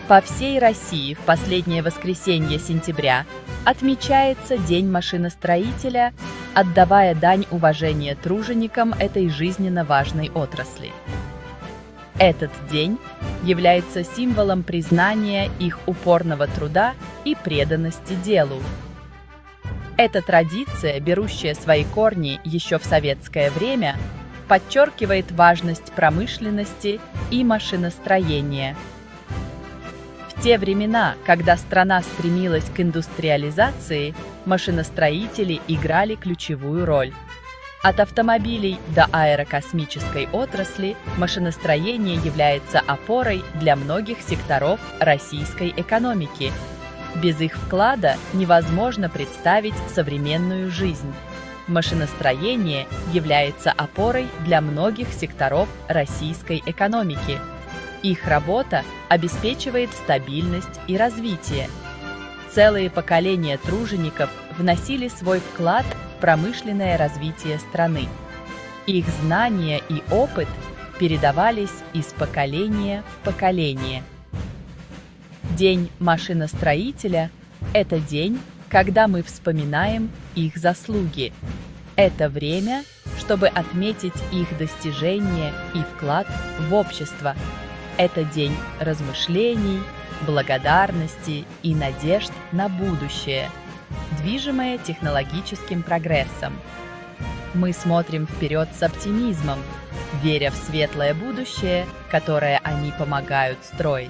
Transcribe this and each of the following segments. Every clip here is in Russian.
По всей России в последнее воскресенье сентября отмечается День машиностроителя, отдавая дань уважения труженикам этой жизненно важной отрасли. Этот день является символом признания их упорного труда и преданности делу. Эта традиция, берущая свои корни еще в советское время, подчеркивает важность промышленности и машиностроения. В те времена, когда страна стремилась к индустриализации, машиностроители играли ключевую роль. От автомобилей до аэрокосмической отрасли машиностроение является опорой для многих секторов российской экономики. Без их вклада невозможно представить современную жизнь. Машиностроение является опорой для многих секторов российской экономики. Их работа обеспечивает стабильность и развитие. Целые поколения тружеников вносили свой вклад в промышленное развитие страны. Их знания и опыт передавались из поколения в поколение. День машиностроителя – это день, когда мы вспоминаем их заслуги. Это время, чтобы отметить их достижения и вклад в общество. Это день размышлений, благодарности и надежд на будущее, движимое технологическим прогрессом. Мы смотрим вперед с оптимизмом, веря в светлое будущее, которое они помогают строить.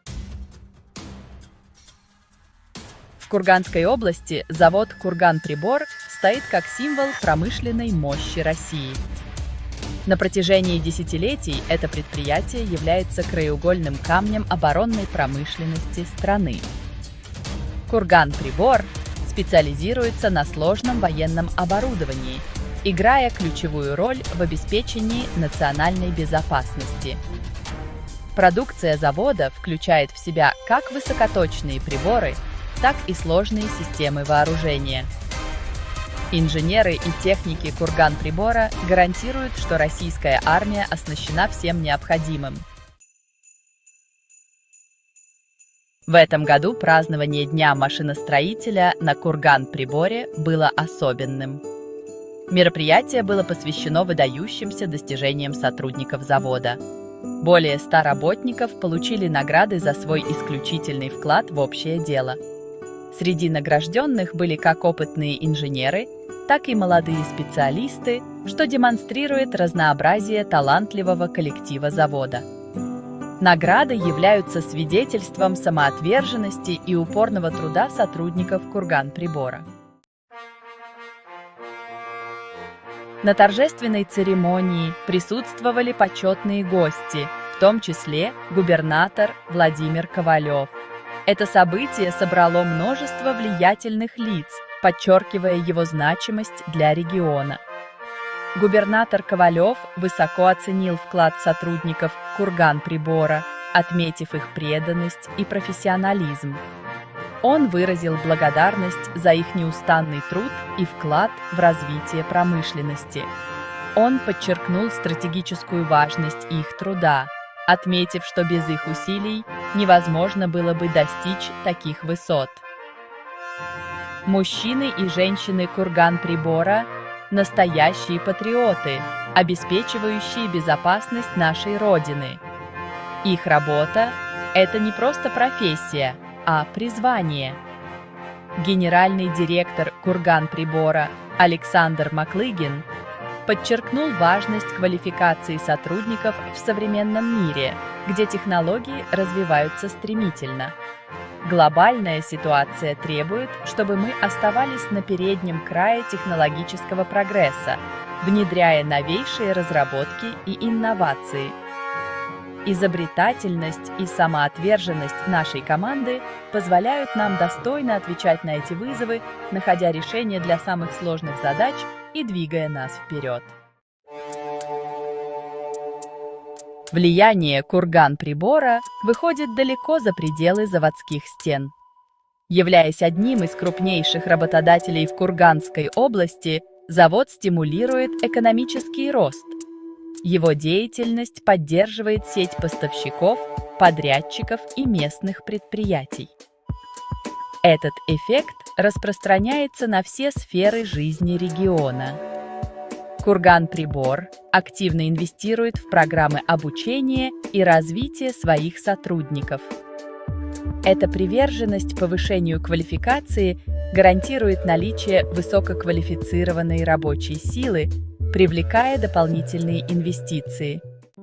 В Курганской области завод «Курганприбор» стоит как символ промышленной мощи России. На протяжении десятилетий это предприятие является краеугольным камнем оборонной промышленности страны. «Курганприбор» специализируется на сложном военном оборудовании, играя ключевую роль в обеспечении национальной безопасности. Продукция завода включает в себя как высокоточные приборы, так и сложные системы вооружения. Инженеры и техники Курганприбора гарантируют, что российская армия оснащена всем необходимым. В этом году празднование Дня машиностроителя на Курганприборе было особенным. Мероприятие было посвящено выдающимся достижениям сотрудников завода. Более 100 работников получили награды за свой исключительный вклад в общее дело. Среди награжденных были как опытные инженеры, так и молодые специалисты, что демонстрирует разнообразие талантливого коллектива завода. Награды являются свидетельством самоотверженности и упорного труда сотрудников Курганприбора. На торжественной церемонии присутствовали почетные гости, в том числе губернатор Владимир Ковалев. Это событие собрало множество влиятельных лиц, подчеркивая его значимость для региона. Губернатор Ковалев высоко оценил вклад сотрудников Курганприбора, отметив их преданность и профессионализм. Он выразил благодарность за их неустанный труд и вклад в развитие промышленности. Он подчеркнул стратегическую важность их труда, отметив, что без их усилий невозможно было бы достичь таких высот. Мужчины и женщины Курганприбора – настоящие патриоты, обеспечивающие безопасность нашей Родины. Их работа – это не просто профессия, а призвание. Генеральный директор Курганприбора Александр Маклыгин подчеркнул важность квалификации сотрудников в современном мире, где технологии развиваются стремительно. Глобальная ситуация требует, чтобы мы оставались на переднем крае технологического прогресса, внедряя новейшие разработки и инновации. Изобретательность и самоотверженность нашей команды позволяют нам достойно отвечать на эти вызовы, находя решения для самых сложных задач и двигая нас вперед. Влияние Курганприбора выходит далеко за пределы заводских стен. Являясь одним из крупнейших работодателей в Курганской области, завод стимулирует экономический рост. Его деятельность поддерживает сеть поставщиков подрядчиков и местных предприятий. Этот эффект распространяется на все сферы жизни региона. Курган-Прибор активно инвестирует в программы обучения и развития своих сотрудников. Эта приверженность повышению квалификации гарантирует наличие высококвалифицированной рабочей силы, привлекая дополнительные инвестиции.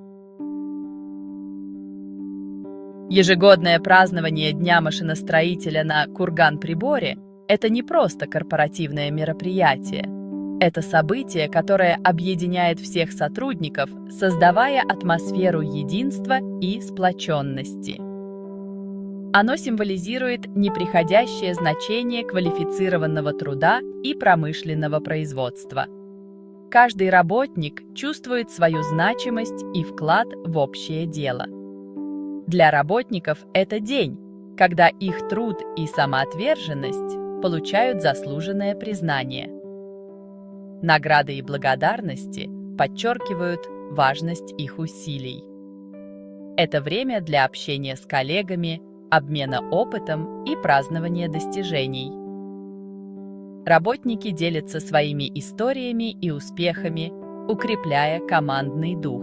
Ежегодное празднование Дня машиностроителя на Курган-Приборе – это не просто корпоративное мероприятие. Это событие, которое объединяет всех сотрудников, создавая атмосферу единства и сплоченности. Оно символизирует непреходящее значение квалифицированного труда и промышленного производства. Каждый работник чувствует свою значимость и вклад в общее дело. Для работников это день, когда их труд и самоотверженность получают заслуженное признание. Награды и благодарности подчеркивают важность их усилий. Это время для общения с коллегами, обмена опытом и празднования достижений. Работники делятся своими историями и успехами, укрепляя командный дух.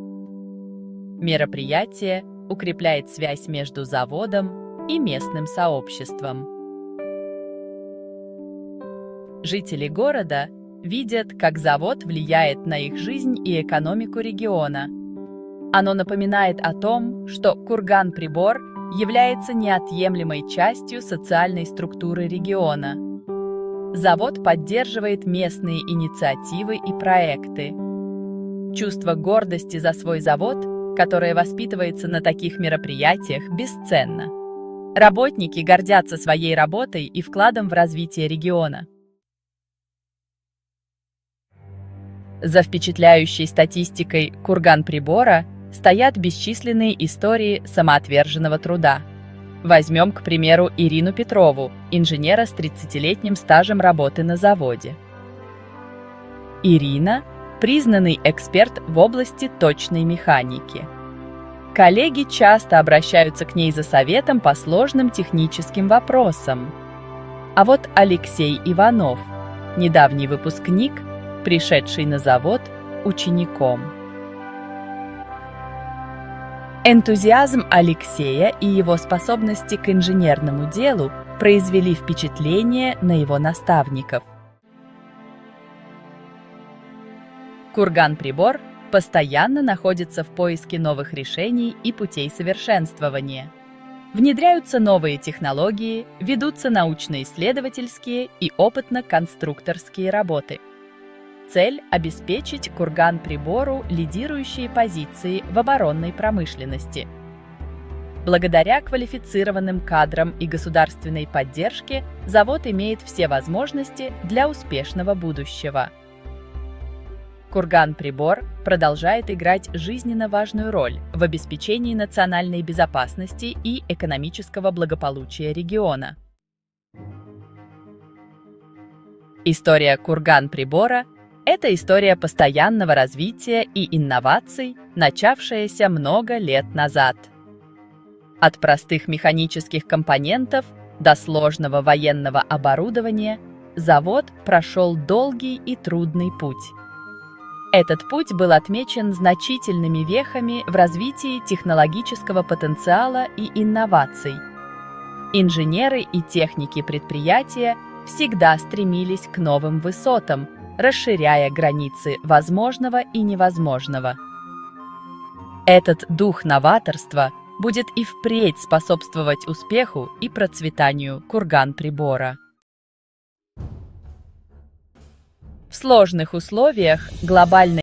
Мероприятие укрепляет связь между заводом и местным сообществом. Жители города видят, как завод влияет на их жизнь и экономику региона. Оно напоминает о том, что Курган-Прибор является неотъемлемой частью социальной структуры региона. Завод поддерживает местные инициативы и проекты. Чувство гордости за свой завод, которое воспитывается на таких мероприятиях, бесценно. Работники гордятся своей работой и вкладом в развитие региона. За впечатляющей статистикой Курган-Прибора стоят бесчисленные истории самоотверженного труда. Возьмем, к примеру, Ирину Петрову, инженера с 30-летним стажем работы на заводе. Ирина – признанный эксперт в области точной механики. Коллеги часто обращаются к ней за советом по сложным техническим вопросам. А вот Алексей Иванов – недавний выпускник, пришедший на завод учеником. Энтузиазм Алексея и его способности к инженерному делу произвели впечатление на его наставников. Курган-Прибор постоянно находится в поиске новых решений и путей совершенствования. Внедряются новые технологии, ведутся научно-исследовательские и опытно-конструкторские работы. Цель – обеспечить Курган-Прибору лидирующие позиции в оборонной промышленности. Благодаря квалифицированным кадрам и государственной поддержке завод имеет все возможности для успешного будущего. Курган-Прибор продолжает играть жизненно важную роль в обеспечении национальной безопасности и экономического благополучия региона. История Курган-Прибора – это история постоянного развития и инноваций, начавшаяся много лет назад. От простых механических компонентов до сложного военного оборудования завод прошел долгий и трудный путь. Этот путь был отмечен значительными вехами в развитии технологического потенциала и инноваций. Инженеры и техники предприятия всегда стремились к новым высотам, расширяя границы возможного и невозможного. Этот дух новаторства будет и впредь способствовать успеху и процветанию Курган-Прибора. В сложных условиях глобальной